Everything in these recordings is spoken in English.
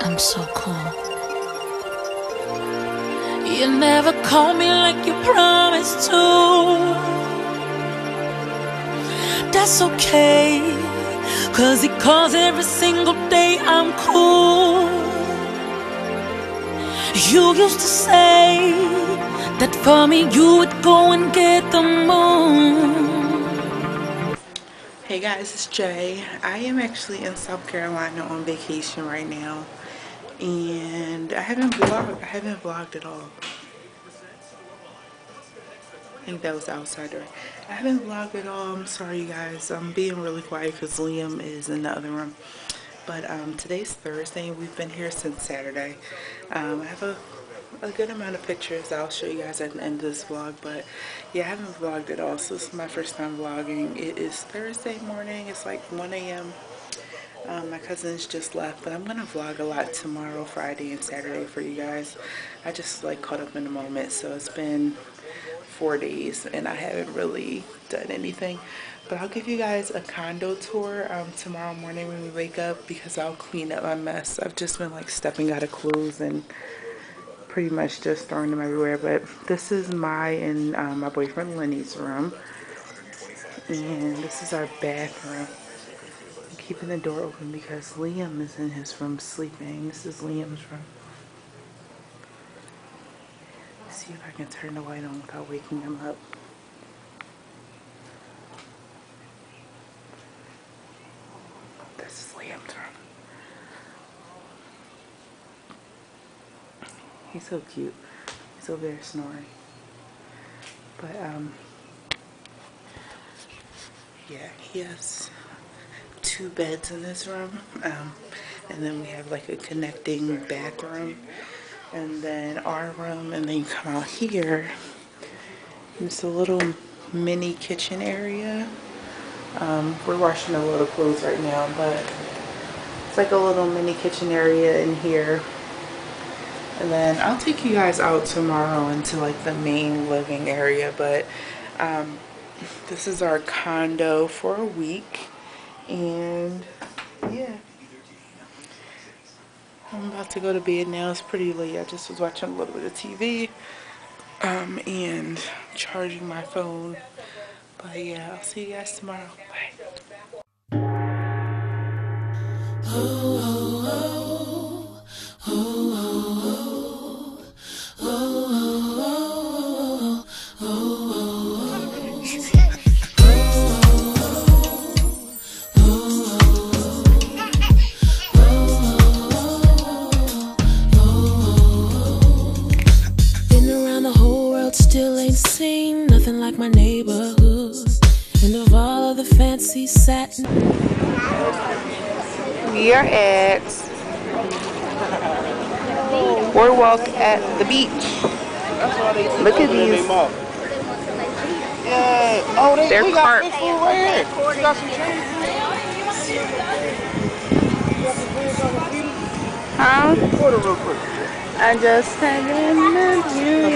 I'm so cool. You never call me like you promised to. That's okay, 'cause he calls every single day. I'm cool. You used to say that for me you would go and get the moon. Hey guys, it's Jay. I am actually in South Carolina on vacation right now, and I haven't vlogged at all. I think that was the outside door. I haven't vlogged at all. I'm sorry, you guys. I'm being really quiet because Liam is in the other room. But today's Thursday, and we've been here since Saturday. I have a good amount of pictures I'll show you guys at the end of this vlog, but yeah, I haven't vlogged at all, so this is my first time vlogging. It is Thursday morning. It's like 1 a.m. My cousins just left, but I'm gonna vlog a lot tomorrow, Friday, and Saturday for you guys. I just like caught up in the moment, so it's been 4 days and I haven't really done anything, but I'll give you guys a condo tour tomorrow morning when we wake up, because I'll clean up my mess. I've just been like stepping out of clothes and pretty much just throwing them everywhere. But this is my and my boyfriend Lenny's room, and this is our bathroom. I'm keeping the door open because Liam is in his room sleeping. This is Liam's room. See if I can turn the light on without waking him up. This is Liam's room. He's so cute. He's over there snoring. But yeah, he has 2 beds in this room. And then we have like a connecting bathroom. And then our room, and then you come out here. It's a little mini kitchen area. We're washing a load of clothes right now, but it's like a little mini kitchen area in here. And then I'll take you guys out tomorrow into like the main living area, but this is our condo for a week. And yeah, I'm about to go to bed now. It's pretty late. I just was watching a little bit of TV and charging my phone. But yeah, I'll see you guys tomorrow. Bye. Been around the whole world, still ain't seen nothing like my neighborhood. And of all of the fancy satin. We are at Boardwalk at the beach. Look at these. Yeah. Oh, they're carp. Huh? I just had you.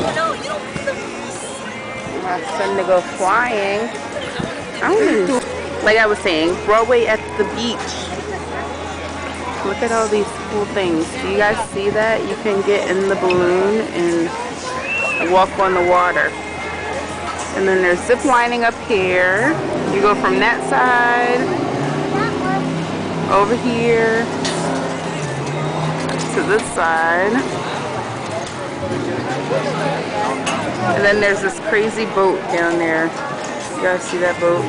My son to go flying. Like I was saying, Broadway at the beach. Look at all these cool things. Do you guys see that? You can get in the balloon and walk on the water. And then there's zip lining up here. You go from that side over here to this side. And then there's this crazy boat down there. You guys see that boat?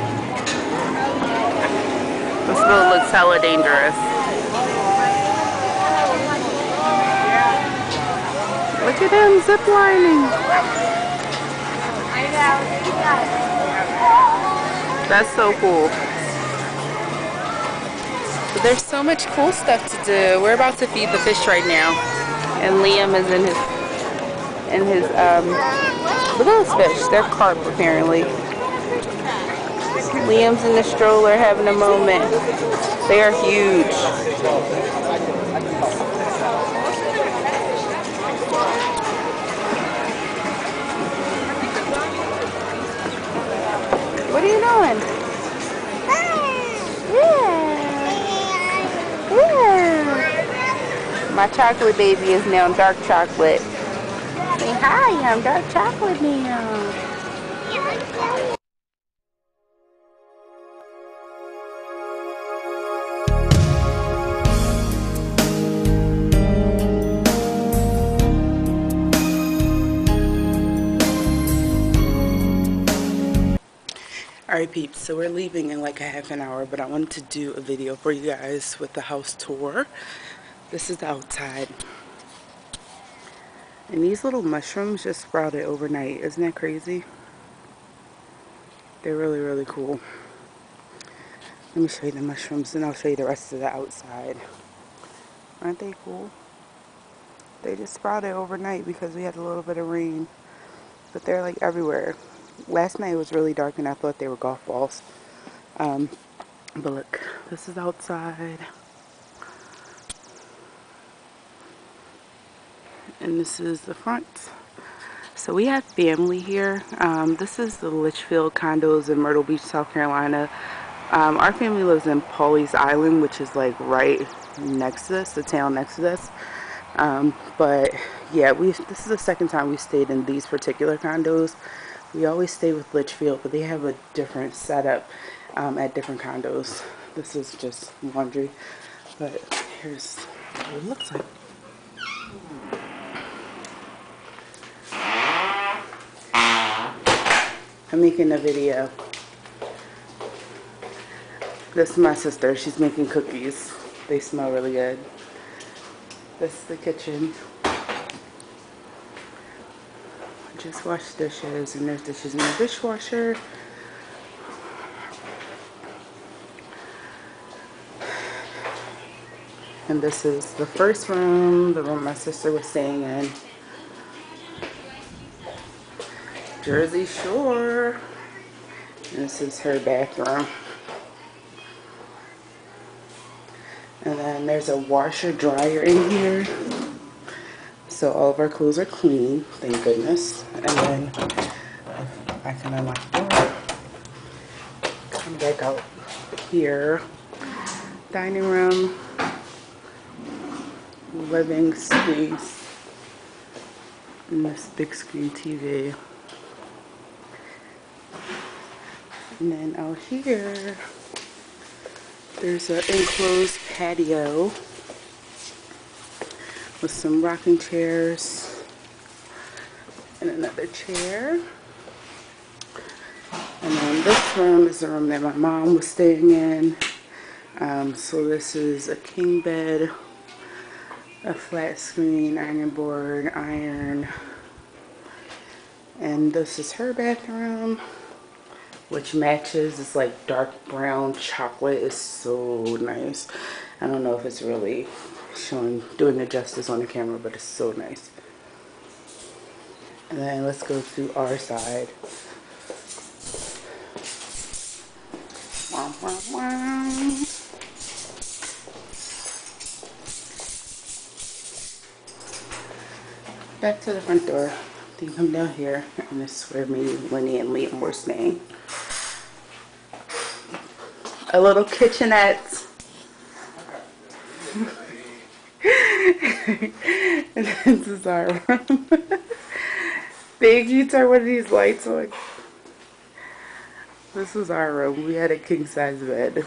This boat looks hella dangerous. Look at him ziplining. That's so cool. But there's so much cool stuff to do. We're about to feed the fish right now, and Liam is in his look at those fish. They're carp apparently. Liam's in the stroller having a moment. They are huge. What are you doing? Yeah. Yeah. My chocolate baby is now dark chocolate. Say hi, I'm dark chocolate now. Alright peeps, so we're leaving in like a half an hour, but I wanted to do a video for you guys with the house tour. This is the outside. And these little mushrooms just sprouted overnight. Isn't that crazy? They're really, really cool. Let me show you the mushrooms and I'll show you the rest of the outside. Aren't they cool? They just sprouted overnight because we had a little bit of rain. But they're like everywhere. Last night it was really dark and I thought they were golf balls. But look, this is outside. And this is the front. So we have family here. This is the Litchfield condos in Myrtle Beach, South Carolina. Our family lives in Pawleys Island, which is like right next to us, the town next to us. But yeah, this is the second time we stayed in these particular condos. We always stay with Litchfield, but they have a different setup at different condos. This is just laundry, but here's what it looks like. I'm making a video. This is my sister. She's making cookies. They smell really good. This is the kitchen. Just washed dishes, and there's dishes in the dishwasher. And this is the first room, the room my sister was staying in. Jersey Shore. And this is her bathroom. And then there's a washer dryer in here. So all of our clothes are clean, thank goodness. And then I can unlock the door. Come back out here. Dining room. Living space. And this big screen TV. And then out here, there's an enclosed patio with some rocking chairs and another chair. And then this room is the room that my mom was staying in. So this is a king bed, a flat screen, iron board, iron. And this is her bathroom, which matches. It's like dark brown chocolate. It's so nice. I don't know if it's really doing it justice on the camera, but it's so nice. And then let's go to our side. Wow, wow, wow. Back to the front door. You come down here, and this is where me, Lenny, and Liam were staying. A little kitchenette. And this is our room. Thank you, turn one of these lights on. This was our room. We had a king size bed,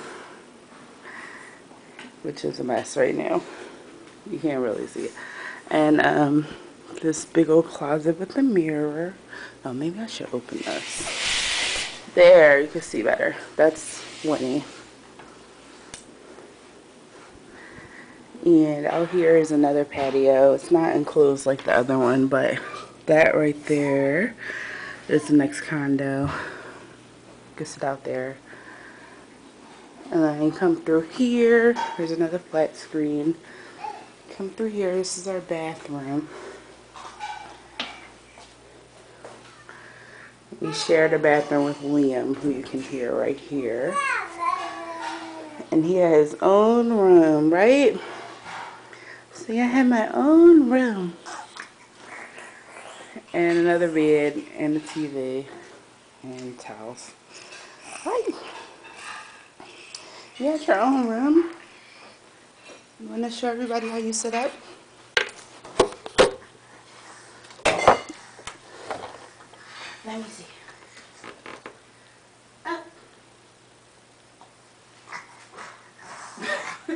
which is a mess right now. You can't really see it. And this big old closet with a mirror. Oh, maybe I should open this. There, you can see better. That's Winnie. And out here is another patio. It's not enclosed like the other one, but that right there is the next condo. You can sit out there. And then you come through here. There's another flat screen. Come through here. This is our bathroom. We share the bathroom with Liam, who you can hear right here. And he has his own room, right? See, I have my own room. And another bed, and a TV, and towels. Right. You got your own room. You want to show everybody how you sit up?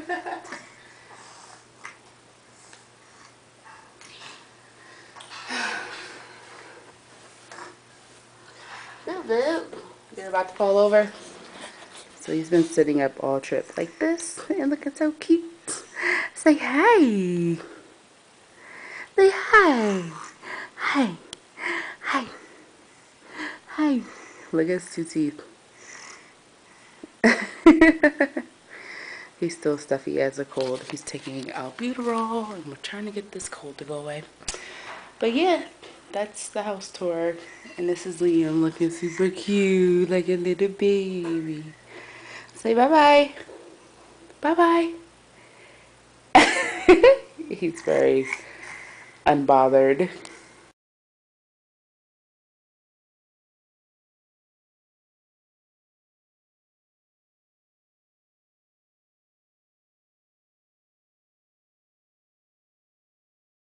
You're about to fall over. So he's been sitting up all trip like this, and look, it's so cute. Say hey. Say hi. Hi. Hi. Hi. Look at his 2 teeth. He's still stuffy. He has a cold. He's taking albuterol, and we're trying to get this cold to go away. But yeah, that's the house tour. And this is Liam looking super cute, like a little baby. Say bye-bye. Bye-bye. He's very unbothered.